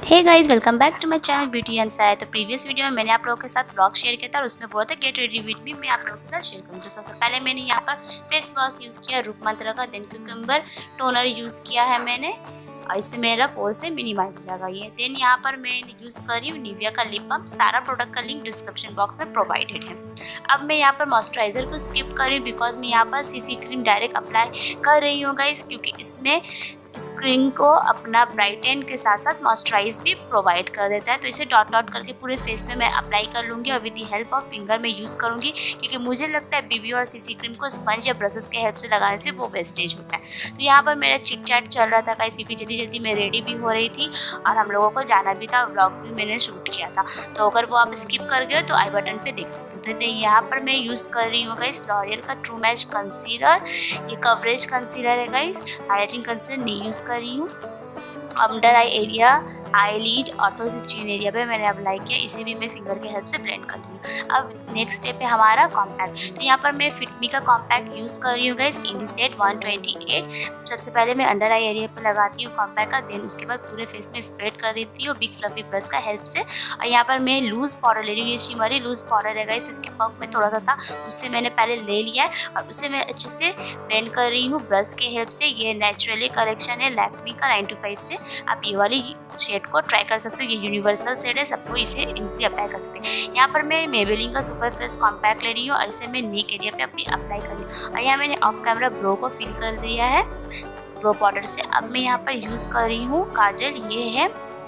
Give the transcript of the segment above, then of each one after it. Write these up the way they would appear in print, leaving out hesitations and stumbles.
Hey guys, welcome back to my channel beauty and साय। तो previous video में मैंने आप लोगों के साथ व्लॉग शेयर किया था और उसमें बोला था गेट रेडी विद मी मैं आप लोगों के साथ शेयर करूँ। तो सबसे पहले मैंने यहाँ पर फेस वॉश यूज़ किया रूप मंत्रा का, देन क्यूकम्बर टोनर यूज़ किया है मैंने और इससे मेरा पोर से मिनिमाइज हो जाएगा ये। देन यहाँ पर मैं यूज़ कर रही हूँ निविया का लिप बाम। सारा प्रोडक्ट का लिंक डिस्क्रिप्शन बॉक्स में प्रोवाइडेड है। अब मैं यहाँ पर मॉइस्चराइज़र को स्किप कर रही हूँ बिकॉज मैं यहाँ पर सीसी क्रीम डायरेक्ट अप्लाई कर रही हूँ गाइस, क्योंकि इसमें स्क्रीन को अपना ब्राइटन के साथ साथ मॉइस्चराइज भी प्रोवाइड कर देता है। तो इसे डॉट डॉट करके पूरे फेस में मैं अप्लाई कर लूँगी और with the help of finger में यूज़ करूँगी, क्योंकि मुझे लगता है बीबी और सीसी क्रीम को स्पंज या ब्रशेस के हेल्प से लगाने से वो वेस्टेज होता है। तो यहाँ पर मेरा चिट चैट चल रहा था गाइस, क्योंकि जल्दी जल्दी मैं रेडी भी हो रही थी और हम लोगों को जाना भी था, व्लॉग भी मैंने शूट किया था। तो अगर वो आप स्किप कर गए तो आई बटन पर देख सकते हो। तो यहाँ पर मैं यूज़ कर रही हूँ गाइस लॉरियल का ट्रू मैच कंसीलर। ये कवरेज कंसीलर है गाइस, हाइलाइटिंग कंसीलर नहीं यूज़ कर रही हूँ। Under eye area, eye lid और थोड़ी सी चीन एरिया पे मैंने अप्लाई किया। इसे भी मैं फिंगर के हेल्प से ब्लेंड कर रही हूँ। अब नेक्स्ट स्टेप है हमारा कॉम्पैक्ट। तो यहाँ पर मैं फिटमी का कॉम्पैक्ट यूज़ कर रही हूँ गाइस इन द शेड 128। सबसे पहले मैं अंडर आई एरिया पे लगाती हूँ कॉम्पैक्ट का, देन उसके बाद पूरे फेस में स्प्रेड कर देती हूँ बिग फ्लफी ब्रश का हेल्प से। और यहाँ पर मैं लूज़ पाउडर ले रही हूँ, ये शिमरी लूज़ पाउडर है गाइस। इसके पफ में थोड़ा सा था, उससे मैंने पहले ले लिया है और उसे मैं अच्छे से ब्लेंड कर रही हूँ ब्रश के हेल्प से। ये नेचुरली कलेक्शन है लैक्मी का 925 से। आप ये वाली शेड को ट्राई कर सकते हो, ये यूनिवर्सल शेड है, सबको इसे इजीली अप्लाई कर सकते हैं। यहाँ पर मैं मेबेलिन का सुपर फ्रेश कॉम्पैक्ट ले रही हूँ और इसे मैं नेक एरिया पे अपनी अप्लाई कर रही हूँ। और यहाँ मैंने ऑफ कैमरा ब्रो को फिल कर दिया है ब्रो पाउडर से। अब मैं यहाँ पर यूज़ कर रही हूँ काजल, ये है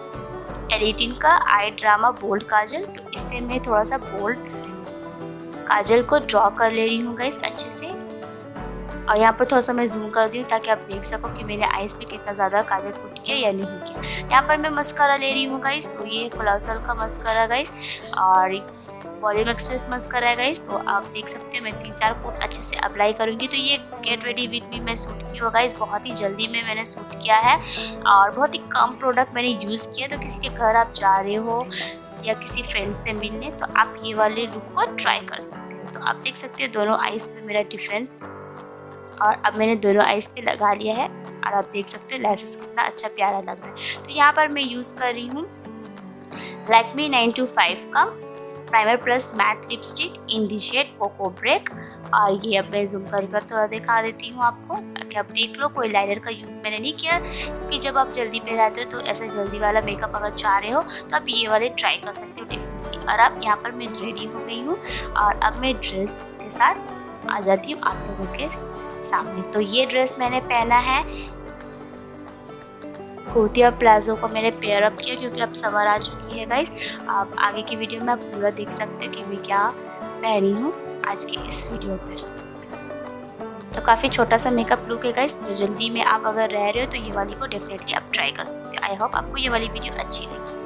एलिटिन का आई ड्रामा बोल्ड काजल। तो इससे मैं थोड़ा सा बोल्ड काजल को ड्रॉ कर ले रही हूँ गाइस अच्छे से। और यहाँ पर थोड़ा सा मैं जूम कर दी हूँ ताकि आप देख सको कि मैंने आईज पे कितना ज़्यादा काजल पुट किया या नहीं किया। यहाँ पर मैं मस्कारा ले रही हूँ गाइस, तो ये कोलोसल का मस्कारा गाइस और वॉल्यूम एक्सप्रेस मस्कारा है गाइस। तो आप देख सकते हो मैं 3-4 कोट अच्छे से अप्लाई करूँगी। तो ये गेट रेडी विद मी मैं शूट की हो गाइस, बहुत ही जल्दी में मैंने शूट किया है और बहुत ही कम प्रोडक्ट मैंने यूज़ किया। तो किसी के घर आप जा रहे हो या किसी फ्रेंड से मिलने तो आप ये वाले लुक को ट्राई कर सकते हो। तो आप देख सकते हो दोनों आईज पे मेरा डिफरेंस, और अब मैंने दोनों आईज पे लगा लिया है और आप देख सकते हो लैसेस कितना अच्छा प्यारा लग रहा है। तो यहाँ पर मैं यूज़ कर रही हूँ लैक्मी 925 का primer plus matte lipstick in the shade coco break. और ये अब मैं जूम कर थोड़ा दिखा देती हूँ आपको ताकि आप देख लो। कोई लाइनर का यूज़ मैंने नहीं किया, क्योंकि जब आप जल्दी पे रहते हो तो ऐसा जल्दी वाला मेकअप अगर चाह रहे हो तो आप ये वाले ट्राई कर सकते हो डेफिनेटली। और अब यहाँ पर मैं रेडी हो गई हूँ और अब मैं ड्रेस के साथ आ जाती हूँ आप लोगों के सामने। तो ये ड्रेस मैंने पहना है, कुर्ती और प्लाजो को मैंने पेयर अप किया क्योंकि अब समर आ चुकी है गाइस। आप आगे की वीडियो में आप पूरा देख सकते हो कि मैं क्या पहनी हूँ आज की इस वीडियो पर। तो काफ़ी छोटा सा मेकअप लुक है गाइस, जो जल्दी में आप अगर रह रहे हो तो ये वाली को डेफिनेटली आप ट्राई कर सकते हो। आई होप आपको ये वाली वीडियो अच्छी लगी।